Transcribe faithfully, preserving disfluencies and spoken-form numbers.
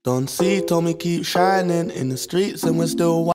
Don't see, told me keep shining in the streets and we're still